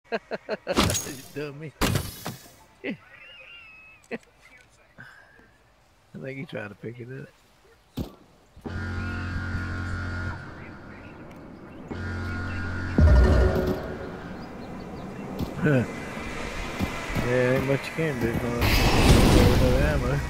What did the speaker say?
You dummy. I think he tried to pick it up. Yeah, ain't much you can do for no ammo.